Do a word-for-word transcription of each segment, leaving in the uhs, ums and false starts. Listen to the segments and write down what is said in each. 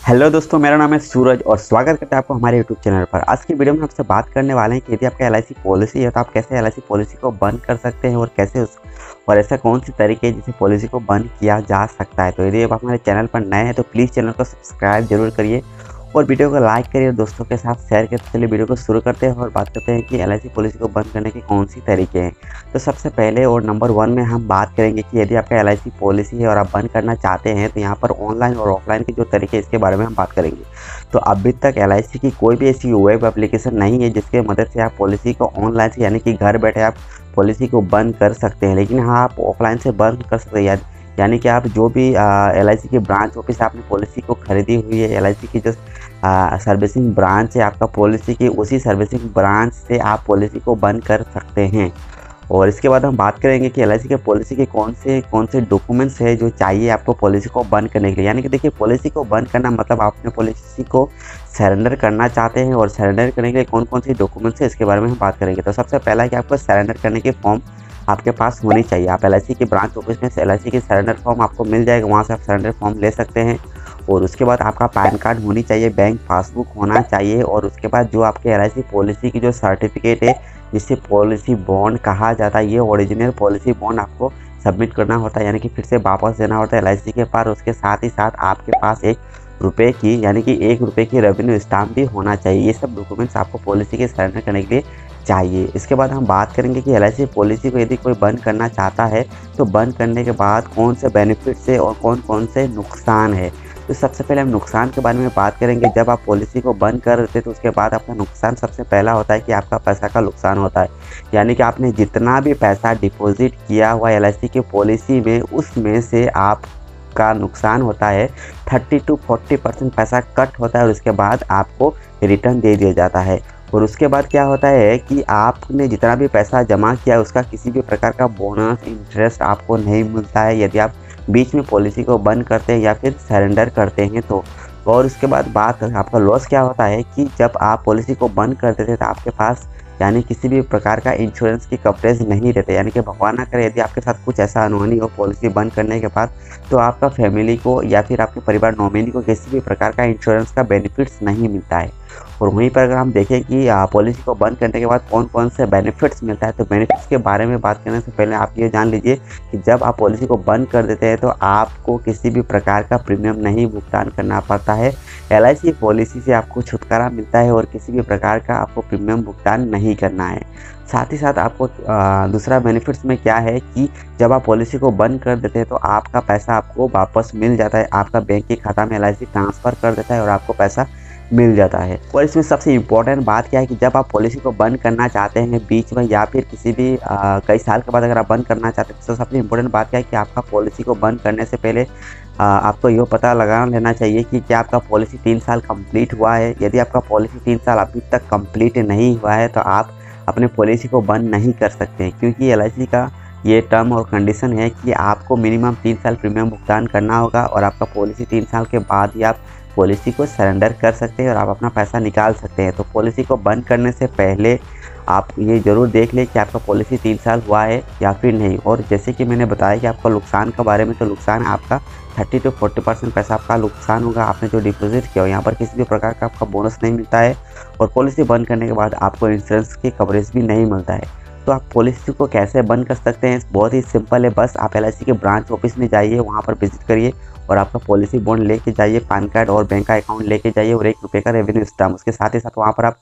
Hello दोस्तों, मेरा नाम है सूरज और स्वागत करते हैं आपको हमारे यूट्यूब चैनल पर। आज की वीडियो में आपसे बात करने वाले हैं कि यदि आपका एल आई सी पॉलिसी है तो आप कैसे एल आई सी पॉलिसी को बंद कर सकते हैं और कैसे उस और ऐसा कौन सी तरीके है जिससे पॉलिसी को बंद किया जा सकता है। तो यदि आप हमारे चैनल पर नए हैं तो प्लीज़ चैनल को सब्सक्राइब जरूर करिए और वीडियो को लाइक करिए और दोस्तों के साथ शेयर करिए। तो चलिए वीडियो को शुरू करते हैं और बात करते हैं कि एल आई सी पॉलिसी को बंद करने के कौन सी तरीके हैं। तो सबसे पहले और नंबर वन में हम बात करेंगे कि यदि आपका एल आई सी पॉलिसी है और आप बंद करना चाहते हैं तो यहाँ पर ऑनलाइन और ऑफलाइन के जो तरीके इसके बारे में हम बात करेंगे। तो अभी तक एल आई सी की कोई भी ऐसी वेब एप्लीकेशन नहीं है जिसके मदद से आप पॉलिसी को ऑनलाइन से यानी कि घर बैठे आप पॉलिसी को बंद कर सकते हैं। लेकिन हाँ, आप ऑफलाइन से बंद कर सकते हैं, यानी कि आप जो भी एल आई सी की ब्रांच ऑफिस आपने पॉलिसी को खरीदी हुई है, एल आई सी की जो सर्विसिंग ब्रांच है आपका पॉलिसी की, उसी सर्विसिंग ब्रांच से आप पॉलिसी को बंद कर सकते हैं। और इसके बाद हम बात करेंगे कि एल आई सी के पॉलिसी के कौन से कौन से डॉक्यूमेंट्स है जो चाहिए आपको पॉलिसी को बंद करने के लिए। यानी कि देखिए, पॉलिसी को बंद करना मतलब आप अपने पॉलिसी को सरेंडर करना चाहते हैं और सरेंडर करने के लिए कौन कौन से डॉक्यूमेंट्स है इसके बारे में हम बात करेंगे। तो सबसे पहला है कि आपको सरेंडर करने की फॉर्म आपके पास होनी चाहिए। आप एल आई सी की ब्रांच ऑफिस में एल आई सी की सरेंडर फॉर्म आपको मिल जाएगा, वहाँ से आप सरेंडर फॉर्म ले सकते हैं। और उसके बाद आपका पैन कार्ड होनी चाहिए, बैंक पासबुक होना चाहिए और उसके बाद जो आपके एल आई सी पॉलिसी की जो सर्टिफिकेट है जिससे पॉलिसी बॉन्ड कहा जाता है, ये ओरिजिनल पॉलिसी बॉन्ड आपको सबमिट करना होता है, यानी कि फिर से वापस देना होता है एल आई सी के पास। उसके साथ ही साथ आपके पास एक रुपये की यानी कि एक रुपये की रेवेन्यू स्टाम्प भी होना चाहिए। ये सब डॉक्यूमेंट्स आपको पॉलिसी के सरेंडर करने के लिए चाहिए। इसके बाद हम बात करेंगे कि एल आई सी पॉलिसी को यदि कोई बंद करना चाहता है तो बंद करने के बाद कौन से बेनिफिट्स है और कौन कौन से नुकसान है। तो सबसे पहले हम नुकसान के बारे में बात करेंगे। जब आप पॉलिसी को बंद कर देते तो उसके बाद आपका नुकसान सबसे पहला होता है कि आपका पैसा का नुकसान होता है। यानी कि आपने जितना भी पैसा डिपॉजिट किया हुआ एल आई सी की पॉलिसी में, उसमें से आप का नुकसान होता है थर्टी टू फोर्टी परसेंट पैसा कट होता है और उसके बाद आपको रिटर्न दे दिया जाता है। और उसके बाद क्या होता है कि आपने जितना भी पैसा जमा किया उसका किसी भी प्रकार का बोनस इंटरेस्ट आपको नहीं मिलता है यदि आप बीच में पॉलिसी को बंद करते हैं या फिर सरेंडर करते हैं तो। और उसके बाद बात आपका लॉस क्या होता है कि जब आप पॉलिसी को बंद कर देते तो आपके पास यानी किसी भी प्रकार का इंश्योरेंस की कवरेज नहीं रहते। यानी कि भगवान ना करे यदि आपके साथ कुछ ऐसा अनहोनी हो पॉलिसी बंद करने के बाद तो आपका फैमिली को या फिर आपके परिवार नॉमिनी को किसी भी प्रकार का इंश्योरेंस का बेनिफिट्स नहीं मिलता है। और वहीं पर अगर हम देखें कि पॉलिसी को बंद करने के बाद कौन कौन से बेनिफिट्स मिलता है, तो बेनिफिट्स के बारे में बात करने से पहले आप ये जान लीजिए कि जब आप पॉलिसी को बंद कर देते हैं तो आपको किसी भी प्रकार का प्रीमियम नहीं भुगतान करना पड़ता है। एल आई सी पॉलिसी से आपको छुटकारा मिलता है और किसी भी प्रकार का आपको प्रीमियम भुगतान नहीं करना है। साथ ही साथ आपको आ, दूसरा बेनिफिट्स में क्या है कि जब आप पॉलिसी को बंद कर देते हैं तो आपका पैसा आपको वापस मिल जाता है, आपका बैंक के खाता में एल आई सी ट्रांसफ़र कर देता है और आपको पैसा मिल जाता है। और इसमें सबसे इम्पोर्टेंट बात क्या है कि जब आप पॉलिसी को बंद करना चाहते हैं बीच में या फिर किसी भी आ, कई साल के बाद अगर आप बंद करना चाहते हैं तो सबसे इम्पोर्टेंट बात क्या है कि आपका पॉलिसी को बंद करने से पहले आ, आपको ये पता लगा लेना चाहिए कि क्या आपका पॉलिसी तीन साल कंप्लीट हुआ है। यदि आपका पॉलिसी तीन साल अभी तक कंप्लीट नहीं हुआ है तो आप अपने पॉलिसी को बंद नहीं कर सकते, क्योंकि एल आई सी का ये टर्म और कंडीशन है कि आपको मिनिमम तीन साल प्रीमियम भुगतान करना होगा और आपका पॉलिसी तीन साल के बाद ही आप पॉलिसी को सरेंडर कर सकते हैं और आप अपना पैसा निकाल सकते हैं। तो पॉलिसी को बंद करने से पहले आप ये ज़रूर देख लें कि आपका पॉलिसी तीन साल हुआ है या फिर नहीं। और जैसे कि मैंने बताया कि आपका नुकसान के बारे में, तो नुकसान आपका थर्टी टू फोर्टी परसेंट पैसा आपका नुकसान होगा। आपने जो डिपॉजिट किया हो यहाँ पर किसी भी प्रकार का आपका बोनस नहीं मिलता है और पॉलिसी बंद करने के बाद आपको इंश्योरेंस की कवरेज भी नहीं मिलता है। तो आप पॉलिसी को कैसे बंद कर सकते हैं, बहुत ही सिंपल है। बस आप एल आई सी के ब्रांच ऑफिस में जाइए, वहाँ पर विजिट करिए और आपका पॉलिसी बॉन्ड लेके जाइए, पैन कार्ड और बैंक का अकाउंट लेके जाइए और एक रुपये का रेवेन्यू स्टाम्प। उसके साथ ही साथ वहाँ पर आप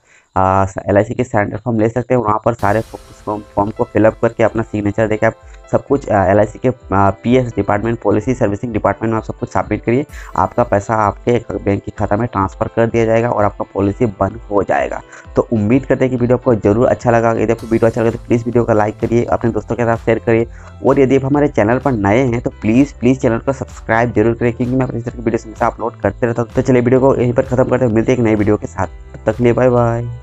एल आई सी के सरेंडर फॉर्म ले सकते हैं। वहाँ पर सारे फॉर्म को फिलअप करके अपना सिग्नेचर देकर आप सब कुछ एल आई सी के P S department, policy servicing department में आप सब कुछ सबमिट करिए। आपका पैसा आपके बैंक के खाता में ट्रांसफ़र कर दिया जाएगा और आपका पॉलिसी बंद हो जाएगा। तो उम्मीद करते हैं कि वीडियो आपको जरूर अच्छा लगा। यदि आपको वीडियो अच्छा लगे तो प्लीज़ वीडियो को लाइक करिए, अपने दोस्तों के साथ शेयर करिए और यदि आप हमारे चैनल पर नए हैं तो प्लीज़ प्लीज़ चैनल को सब्सक्राइब जरूर करिए, क्योंकि मैं इस तरह की वीडियो हमेशा अपलोड करते रहता हूँ। तो चलिए वीडियो को यहीं पर खत्म करते हैं, मिलते हैं एक नई वीडियो के साथ। तब तक के लिए बाय बाय।